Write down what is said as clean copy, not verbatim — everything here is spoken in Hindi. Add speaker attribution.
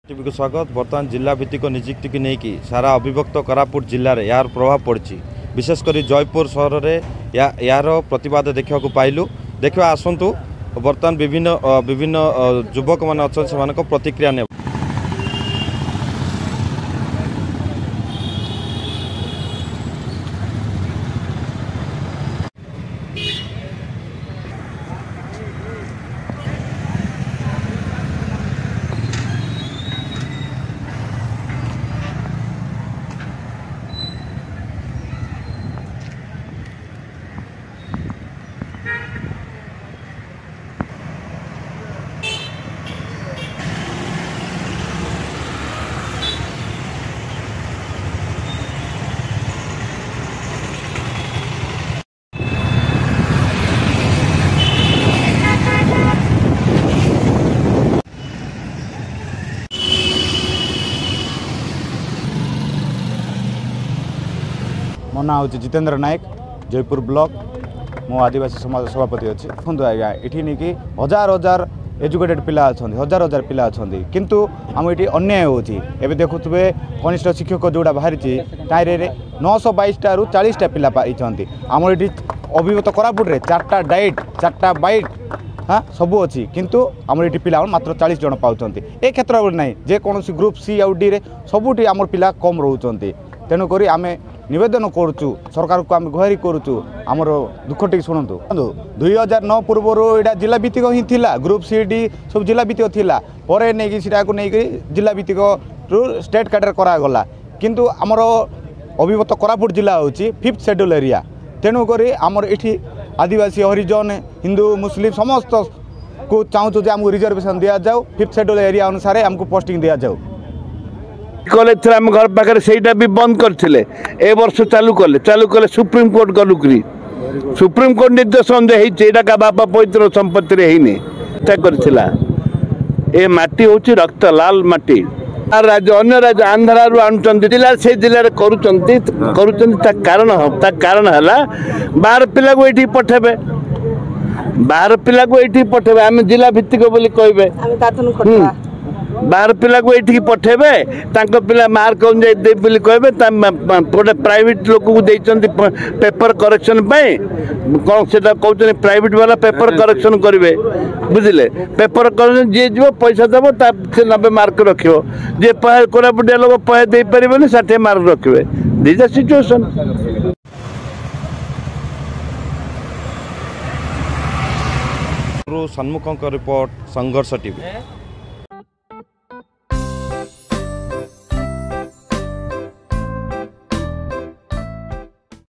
Speaker 1: टीवी को स्वागत। बर्तमान जिला भित्तिक नियुक्ति की लेकिन सारा अविभक्त कोरापुट जिले में यार प्रभाव पड़ी। विशेषकर जयपुर सहर में यार प्रतिवाद देखा पाइलु। देखा आसतु बर्तमान विभिन्न युवक मान अच्छा से प्रतिक्रिया ने
Speaker 2: मो ना हूँ जितेंद्र नायक, जयपुर ब्लॉक। मो आदिवासी समाज सभापति अच्छी। देखो आज्ञा ये नहीं कि हजार हजार एजुकेटेड पिला अच्छा, हजार हजार पिला अच्छा, किंतु आम ये अन्याय होती। एवं देखुए कनिष्ठ शिक्षक जोड़ा बाहरी टाइरे 922 टारू 40टा पिला पाई। आम ये अभिभूत कोरापुट रे 4टा डाइट 4टा बाइट हाँ सबू अच्छी, किंतु आम ये पिला मात्र 40 जन पाँच। ए क्षेत्र में ना जेकोसी ग्रुप सी आउ डी सबुठी आम पिला कम रोच। तेणुक आम निवेदन करुचु सरकार को आम गुहारी करुचु आमर दुख टी शुणु। 2009 पूर्वर यहाँ जिला भित्तिक ही थिला, ग्रुप सी डी सब जिला भित्तिक थिला। पर नहीं जिला भित्तिक स्टेट कैडर करागला, किंतु आमर अभिभूत कोरापुट जिला हूँ 5th शेड्यूल एरिया। तेणुक आमर ये आदिवासी हरिजन हिंदू मुस्लिम समस्त को चाहूँ जे आमको रिजर्वेशन दि जाऊ, 5th शेड्यूल एरिया अनुसार आमको पोस्टिंग दि जाऊ।
Speaker 3: कॉलेज थे आम घर पाखे से भी बंद करते ए वर्ष चालू कले सुप्रीम कोर्ट गलु करी सुप्रीम कोर्ट निर्देश अनुसार का बापा पैतृ संपत्ति ए माटी हूँ रक्त लाल माटी। राज्य अन्य राज्य आंध्रा आणुंट जिला से जिले कारण है बाहर पिला को ये पठेबे, बाहर पिला को ये पठेबे। आम जिला भित्तिक बोली कहे बाहर पिला को ये पठेबे, पिला मार्क कहे गोटे प्राइवेट लोक को पेपर करेक्शन कौन से कहते प्राइवेट वाला पेपर करेक्शन करेंगे बुझे। पेपर करेक्शन जी जी पैसा देव से 90 मार्क रखो, जी कोरापुटिया लोग पहे दे पारे 60 मार्क रखे। This the situation.
Speaker 1: सन्मुखों रिपोर्ट संघर्ष टीवी।